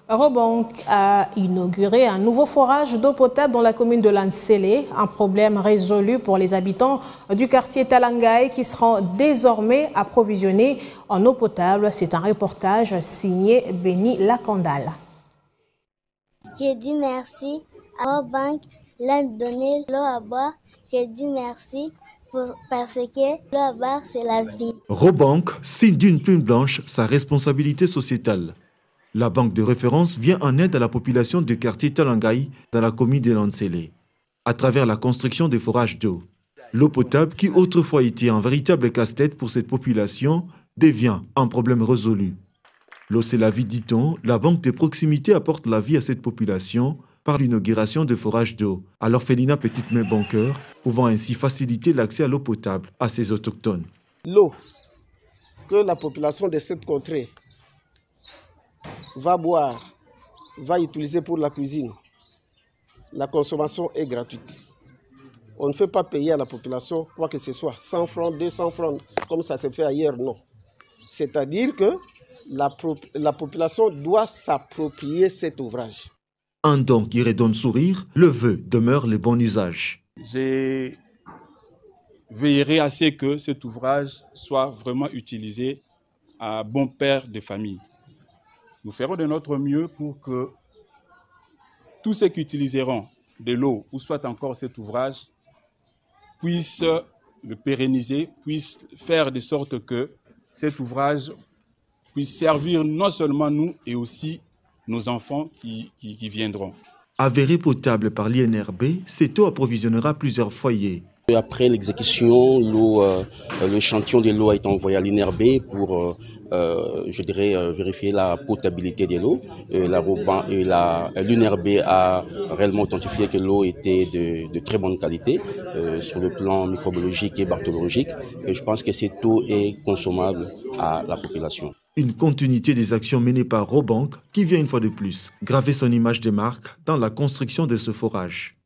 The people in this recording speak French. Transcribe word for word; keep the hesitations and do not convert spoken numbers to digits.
Robank a inauguré un nouveau forage d'eau potable dans la commune de Lansele, un problème résolu pour les habitants du quartier Talangay qui seront désormais approvisionnés en eau potable. C'est un reportage signé Béni Lacandale. J'ai dit merci à Robank, il a donné l'eau à boire. J'ai dit merci pour, parce que l'eau à boire, c'est la vie. Robank signe d'une plume blanche sa responsabilité sociétale. La banque de référence vient en aide à la population du quartier Talangay dans la commune de Lansele, à travers la construction des forages d'eau. L'eau potable, qui autrefois était un véritable casse-tête pour cette population, devient un problème résolu. L'eau c'est la vie, dit-on, la banque de proximité apporte la vie à cette population par l'inauguration de forages d'eau, à l'orphelinat Petite Main Banqueur, pouvant ainsi faciliter l'accès à l'eau potable à ses autochtones. L'eau que la population de cette contrée va boire, va utiliser pour la cuisine, la consommation est gratuite. On ne fait pas payer à la population quoi que ce soit, cent francs, deux cents francs, comme ça s'est fait ailleurs, non. C'est-à-dire que la, la population doit s'approprier cet ouvrage. Un don qui redonne sourire, le vœu demeure le bon usage. Je veillerai à ce que cet ouvrage soit vraiment utilisé à bon père de famille. Nous ferons de notre mieux pour que tous ceux qui utiliseront de l'eau ou soit encore cet ouvrage puissent le pérenniser, puissent faire de sorte que cet ouvrage puisse servir non seulement nous et aussi nos enfants qui, qui, qui viendront. Avérée potable par l'I N R B, cette eau approvisionnera plusieurs foyers. Après l'exécution, l'eau, euh, le chantillon de l'eau a été envoyé à l'I N R B pour, euh, euh, je dirais, euh, vérifier la potabilité de l'eau. Euh, L'I N R B a réellement authentifié que l'eau était de, de très bonne qualité euh, sur le plan microbiologique et bactériologique. Et je pense que cette eau est consommable à la population. Une continuité des actions menées par Robank qui vient une fois de plus graver son image de marque dans la construction de ce forage.